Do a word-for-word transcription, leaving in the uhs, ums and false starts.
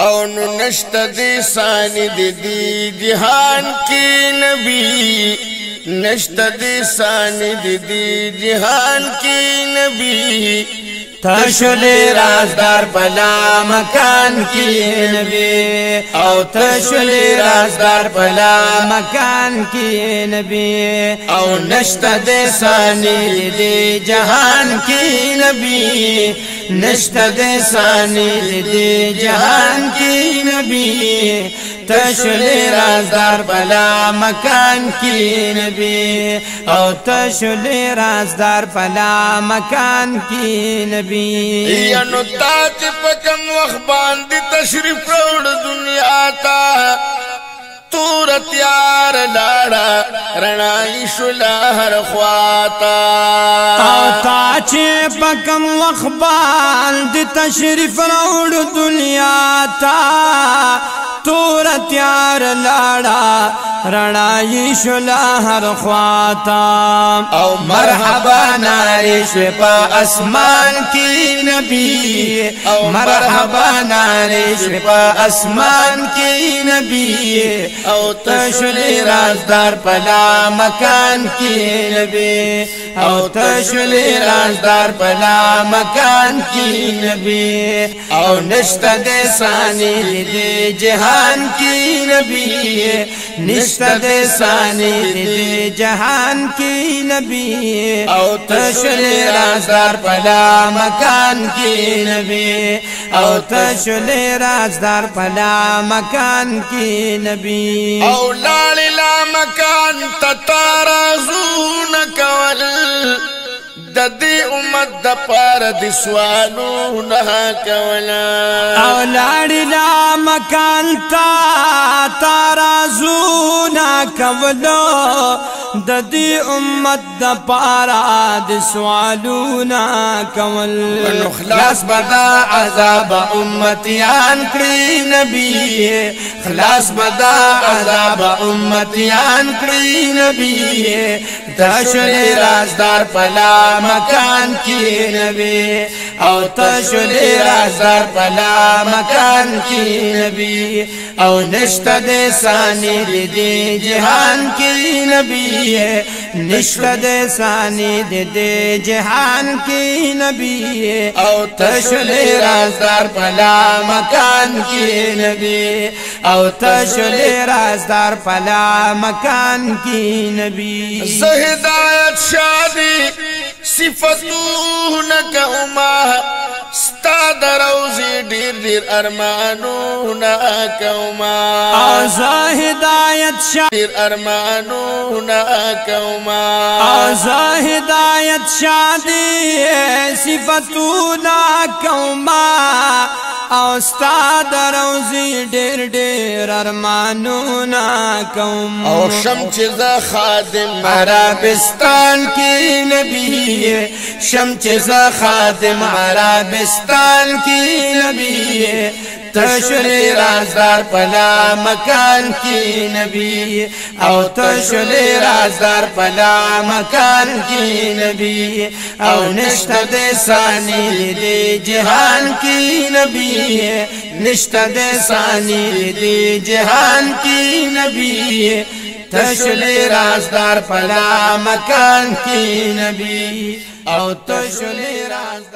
او نو نشت دی ثانی دی دی جہان کی نبی نشت دی ثانی دی دی جہان کی نبی تشلی رازدار پلا مکان کی نبی او تشلی رازدار پلا مکان کی نبی او نشت دے ثانی دی جہان کی نبی نشت دے ثانی دی جہان کی نبی تشلی رازدار پلا مکان کی نبی او تشلی رازدار پلا مکان کی نبی یا نو تاچ پکم وقت باندی تشریف روڑ دنیا تا تورت یار لارا رنائی شلا ہر خواتا او تاچ پکم وقت باندی تشریف روڑ دنیا تا تورت یار لارا رنائی شلا ہر خواتا او مرحبا نارش پا اسمان کی نبی او مرحبا نارش پا اسمان کی نبی او تشلی رازدار پلا مکان کی نبی او تشلی رازدار پلا مکان کی نبی او نشت دے ثانی دے جہان کی نبی نشت دے ثانی دے جہان کی نبی او تشلی رازدار پلا مکان کی نبی او تشلی رازدار پلا مکان کی نبی او لالی لا مکان تتارازون کول ددی امت دا پار دی سوالو نها کولا او لالی لا مکان تا تارازونا کولو ددی امت دا پارا دی سوالونا کول خلاص بدا عذاب امتیان کری نبی خلاص بدا عذاب امتیان کری نبی تشلی رازدار پلا مکان کی نبی او تشلی رازدار پلا مکان کی نبی او نشت دے ثانی دی دی جہان کی نبی نشت دے ثانی دی دی جہان کی نبی او تشلی رازدار پلا مکان کی نبی او تشلی رازدار پلا مکان کی نبی ہدایت شادی صفتون کہما ستا دروزی دیر دیر ارمانونا کہما آزا ہدایت شادی دیر ارمانونا کہما آزا ہدایت شادی صفتونا کہما اوستاد روزی ڈیر ڈیر ارمانونا کم او شمچ ذا خادم عربستان کی نبی شمچ ذا خادم عربستان کی نبی تشلی رازدار پلا مکان کی نبی او تشلی رازدار پلا مکان کی نبی او نشت دے ثانی دے جہان کی نبی نشت دے ثانی دے جہان کی نبی تشلی رازدار پلا مکان کی نبی او تشلی رازدار